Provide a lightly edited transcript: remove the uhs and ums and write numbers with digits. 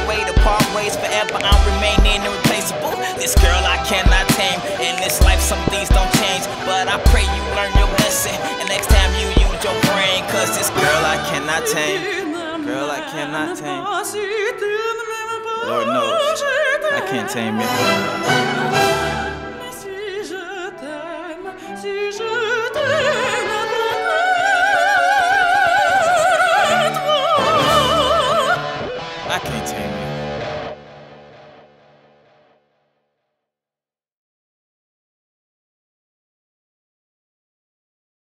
way to part ways forever. I'm remaining irreplaceable. This girl I cannot tame. In this life some things don't change, but I pray you learn your lesson, and next time you use your brain. Cause this girl I cannot tame. Girl I cannot tame. Lord knows I can't tame it.